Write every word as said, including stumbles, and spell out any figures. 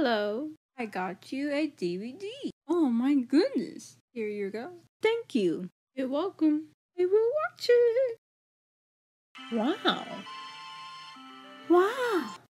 Hello, I got you a D V D. Oh my goodness. Here you go. Thank you. You're welcome. We will watch it. Wow. Wow.